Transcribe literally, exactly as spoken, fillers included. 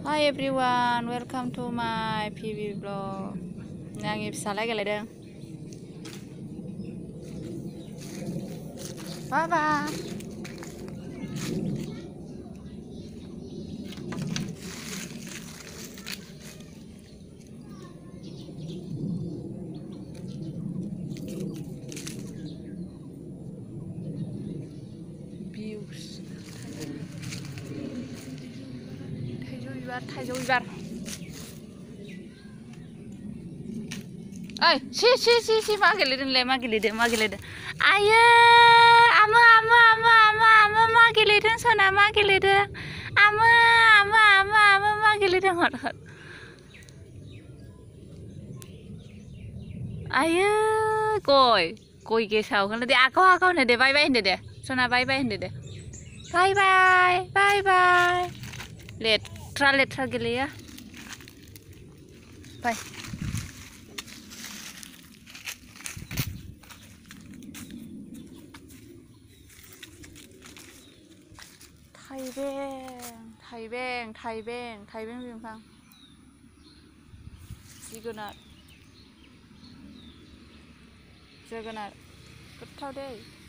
Hi everyone, welcome to my P V vlog. आंनि फिसालाया गेलेदों. बाबा. Views. थाइजौ बिबार, थाइजौ बिबार. ओइ सि सि सि सि मा गेलेदोंलै मा गेलेदों मा गेलेदों आयो आमो आमो आमो आमो आमो मा गेलेदों सना मा गेलेदों आमो आमो आमो आमो मा गेलेदों हर हर आयो गय गय गेसाव होनो दे आखाव आखाव होनो दे बाय बाय होनदो दे सना बाय बाय होनदो दे बाय बाय बाय बाय लेथ्रा लेथ्रा गेलेया बाय थाइबें थाइबें थाइबें थाइबें बिफां जोगोनार जोगोनार गोथाव दै